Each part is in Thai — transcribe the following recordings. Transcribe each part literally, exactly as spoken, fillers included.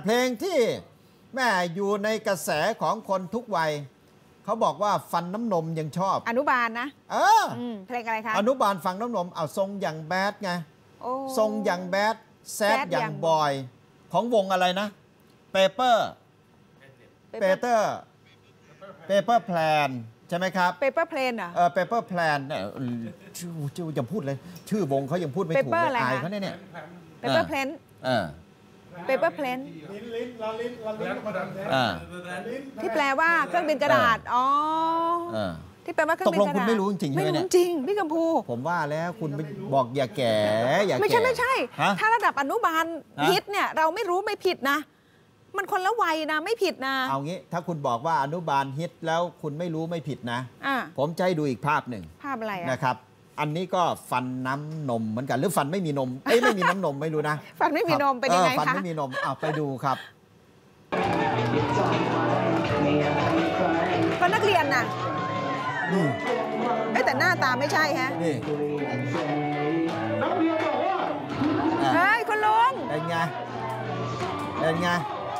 เพลงที่แม่อยู่ในกระแสของคนทุกวัยเขาบอกว่าฟันน้ำนมยังชอบอนุบาลนะเออเพลงอะไรคะอนุบาลฟังน้ำนมเอาทรงอย่างแบดไงทรงอย่างแบดแซดอย่างบอยของวงอะไรนะเปเปอร์เปเปอร์เปเปอร์แพลนใช่ไหมครับเปเปอร์เพลนอ่ะเออเปเปอร์แพลนเนี่ยชื่อชื่อจะพูดเลยชื่อวงเขายังพูดไม่ถูกเลยอายเขาเนี่ยเปเปอร์เพลนเออเปเปอร์เพลนที่แปลว่าเครื่องบินกระดาษอ๋อที่แปลว่าเครื่องบินกระดาษตกลงคุณไม่รู้จริงๆใช่ไหมเนี่ยไม่รู้จริงพี่กัมพูผมว่าแล้วคุณบอกอย่าแก่อย่าแก่ไม่ใช่ไม่ใช่ถ้าระดับอนุบาลฮิตเนี่ยเราไม่รู้ไม่ผิดนะมันคนละวัยนะไม่ผิดนะเอางี้ถ้าคุณบอกว่าอนุบาลฮิตแล้วคุณไม่รู้ไม่ผิดนะผมจะให้ดูอีกภาพหนึ่งภาพอะไรนะครับอันนี้ก็ฟันน้ำนมเหมือนกันหรือฟันไม่มีนมเอ้ยไม่มีน้ำนมไม่รู้นะฟันไม่มีนมเป็นยังไงคะฟันไม่มีนมเอาไปดูครับฟันนักเรียนน่ะเอ้แต่หน้าตาไม่ใช่ฮะนี่เฮ้ยคุณลุงเป็นไงเป็นไง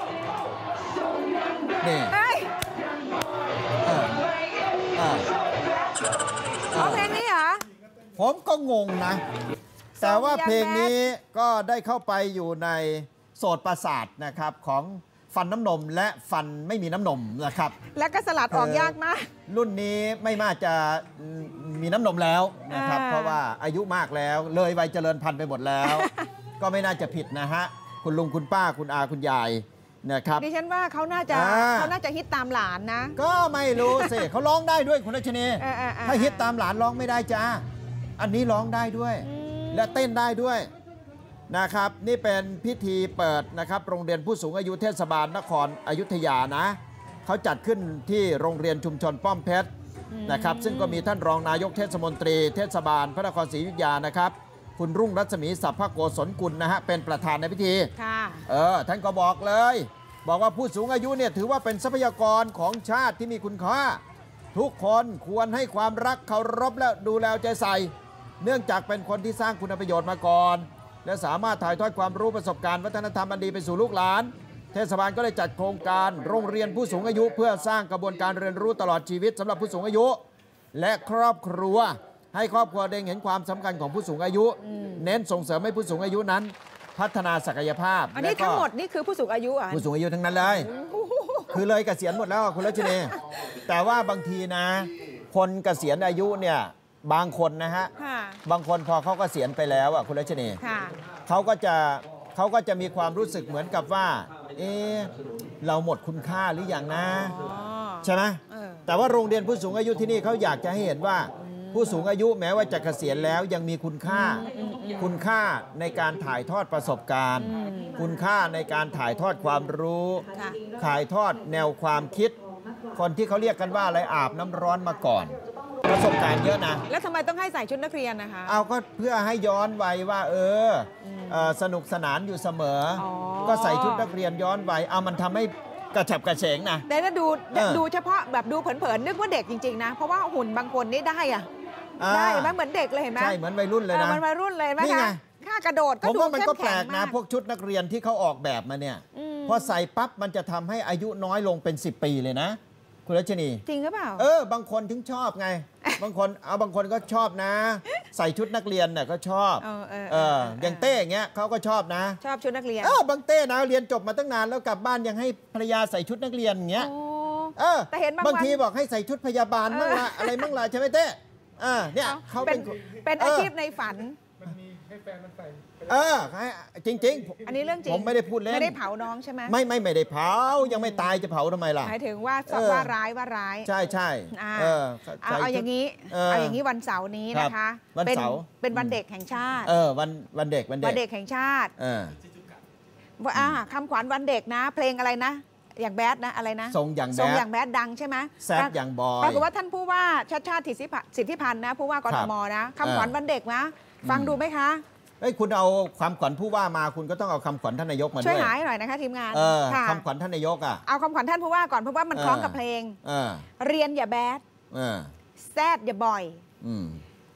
นี่เฮ้ยเออเออเอาเพลงนี้เหรอผมก็งงนะแต่ว่าเพลงนี้ก็ได้เข้าไปอยู่ในโสตประสาทนะครับของฟันน้ำนมและฟันไม่มีน้ำนมนะครับและก็สลัดออกยากมากรุ่นนี้ไม่มากจะมีน้ำนมแล้วนะครับเพราะว่าอายุมากแล้วเลยวัยเจริญพันธุ์ไปหมดแล้วก็ไม่น่าจะผิดนะฮะคุณลุงคุณป้าคุณอาคุณยายนะครับดิฉันว่าเขาน่าจะเขาน่าจะฮิตตามหลานนะก็ไม่รู้สิเขาร้องได้ด้วยคุณรัชนีถ้าฮิตตามหลานร้องไม่ได้จ้าอันนี้ร้องได้ด้วยและเต้นได้ด้วยนะครับนี่เป็นพิธีเปิดนะครับโรงเรียนผู้สูงอายุเทศบาลนครอยุธยานะเขาจัดขึ้นที่โรงเรียนชุมชนป้อมเพชรนะครับซึ่งก็มีท่านรองนายกเทศมนตรีเทศบาลพระนครศรีอยุธยานะครับคุณรุ่งรัศมีสัพพโกศลกุลนะฮะเป็นประธานในพิธีเออท่านก็บอกเลยบอกว่าผู้สูงอายุเนี่ยถือว่าเป็นทรัพยากรของชาติที่มีคุณค่าทุกคนควรให้ความรักเคารพและดูแลใจใส่เนื่องจากเป็นคนที่สร้างคุณประโยชน์มาก่อนและสามารถถ่ายทอดความรู้ประสบการณ์วัฒนธรรมอันดีไปสู่ลูกหลานเทศบาลก็ได้จัดโครงการโรงเรียนผู้สูงอายุเพื่อสร้างกระบวนการเรียนรู้ตลอดชีวิตสำหรับผู้สูงอายุและครอบครัวให้ครอบครัวได้เห็นความสำคัญของผู้สูงอายุเน้นส่งเสริมให้ผู้สูงอายุนั้นพัฒนาศักยภาพอันนี้ทั้งหมดนี่คือผู้สูงอายุอ่ะผู้สูงอายุทั้งนั้นเลยคือเลยเกษียณหมดแล้วคุณรัชนีแต่ว่าบางทีนะคนเกษียณอายุเนี่ยบางคนนะฮะบางคนพอเขาเกษียณไปแล้วอ่ะคุณรัชนีเขาก็จะเขาก็จะมีความรู้สึกเหมือนกับว่าเออเราหมดคุณค่าหรือยังนะใช่ไหมแต่ว่าโรงเรียนผู้สูงอายุที่นี่เขาอยากจะให้เห็นว่าผู้สูงอายุแม้ว่าจะเกษียณแล้วยังมีคุณค่าคุณค่าในการถ่ายทอดประสบการณ์คุณค่าในการถ่ายทอดความรู้ถ่ายทอดแนวความคิดคนที่เขาเรียกกันว่าอะไรอาบน้ำร้อนมาก่อนประสบการณ์เยอะนะแล้วทำไมต้องให้ใส่ชุดนักเรียนนะคะเอาก็เพื่อให้ย้อนวัยว่าเออสนุกสนานอยู่เสมอก็ใส่ชุดนักเรียนย้อนวัยเอามันทำให้กระฉับกระเฉงนะแต่ถ้าดูดูเฉพาะแบบดูเผินๆนึกว่าเด็กจริงๆนะเพราะว่าหุ่นบางคนนี่ได้อะได้ไหมเหมือนเด็กเลยเห็นไหมใช่เหมือนวัยรุ่นเลยนะเหมือนวัยรุ่นเลยไหมคะค่ากระโดดก็ดูเข้มแข็งมากผมว่ามันก็แปลกนะพวกชุดนักเรียนที่เขาออกแบบมาเนี่ยพอใส่ปั๊บมันจะทำให้อายุน้อยลงเป็นสิบปีเลยนะคุณรัชนีจริงหรือเปล่าเออบางคนถึงชอบไงบางคนเอาบางคนก็ชอบนะใส่ชุดนักเรียนเนี่ยก็ชอบเอออย่างเต้อย่างเงี้ยเขาก็ชอบนะชอบชุดนักเรียนเออบางเต้นะเรียนจบมาตั้งนานแล้วกลับบ้านยังให้ภรรยาใส่ชุดนักเรียนอย่างเงี้ยเออแต่เห็นบางทีบอกให้ใส่ชุดพยาบาลมั่งละอะไรมั่งละใช่ไหมเต้อ่าเนี่ยเขาเป็นเป็นอาชีพในฝันมันมีให้แฟนมันใส่เออจริงจริงอันนี้เรื่องจริงผมไม่ได้พูดเล่นไม่ได้เผาน้องใช่ไหมไม่ไม่ไม่ได้เผายังไม่ตายจะเผาทำไมล่ะหมายถึงว่าว่าร้ายว่าร้ายใช่ใช่เออเอาอย่างนี้เอาอย่างนี้วันเสาร์นี้นะคะวันเสาร์เป็นวันเด็กแห่งชาติเออวันวันเด็กวันเด็กวันเด็กแห่งชาติเออว่าคำขวัญวันเด็กนะเพลงอะไรนะอย่างแบดนะอะไรนะทรงอย่างแบดทรงอย่างแบดดังใช่ไหมแซดอย่างบอยปรากฏว่าท่านผู้ว่าชาติชาติสิทธิพันธ์นะผู้ว่ากทมนะคำขวัญวันเด็กนะฟังดูไหมคะเอ้ยคุณเอาคำขวัญผู้ว่ามาคุณก็ต้องเอาคำขวัญท่านนายกมาด้วยช่วยหายหน่อยนะคะทีมงานคำขวัญท่านนายกอ่ะเอาคำขวัญท่านผู้ว่าก่อนเพราะว่ามันคล้องกับเพลงเรียนอย่าแบดแซดอย่าบ่อย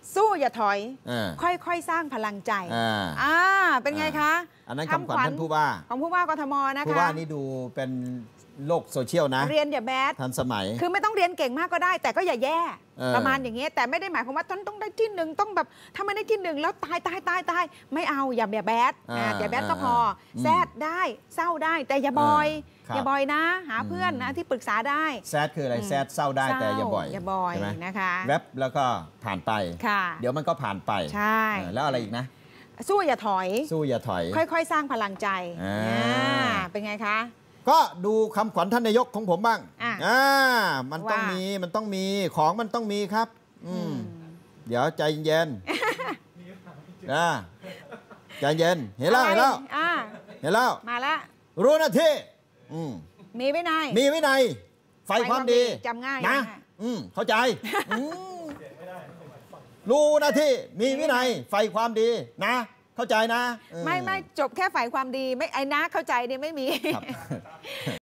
สู้อย่าถอยอ่าค่อยๆ สร้างพลังใจอ่าอ่าเป็นไงคะอันนั้นคำขวัญท่านผู้ว่าของผู้ว่ากทมนะคะผู้ว่านี่ดูเป็นโลกโซเชียลนะเรียนอย่าแบดทันสมัยคือไม่ต้องเรียนเก่งมากก็ได้ แต่ก็อย่าแย่เออประมาณอย่างเงี้ยแต่ไม่ได้หมายความว่าต้องต้องได้ที่หนึ่งต้องแบบถ้าไม่ได้ที่หนึ่งแล้วตายตายตายตายไม่เอาอย่าอย่าแบดอ่าอย่าแบดก็พออแซดได้เศร้าได้แต่อย่าบอยครับอย่าบอยนะ หาเพื่อนนะที่ปรึกษาได้แซดคืออะไรแซดเศร้าได้แต่อย่าบ่อยอย่าบ่อยใช่ไหมนะคะแวบแล้วก็ผ่านไปค่ะเดี๋ยวมันก็ผ่านไปใช่เออแล้วอะไรอีกนะสู้อย่าถอยสู้อย่าถอยค่อยๆ สร้างพลังใจอ่าอ่าเป็นไงคะก็ดูคำขวัญท่านนายกของผมบ้างอ่ะอ่ามันต้องว่ามีมีมันต้องมีของมันต้องมีครับ อืมเดี๋ยวใจเย็นนะใจเย็นเห็นแล้วเห็นแล้วอ่าเห็นแล้วมาแล้วรู้หน้าที่อืมมีวินัยมีวินัยไฟความดีจำง่ายนะจำง่ายอืมเข้าใจอืมรู้หน้าที่มีวินัยไฟความดีนะ เข้าใจนะเออไม่ไม่จบแค่ฝ่ายความดีไม่ไอ้นะเข้าใจเนี่ยไม่มีครับ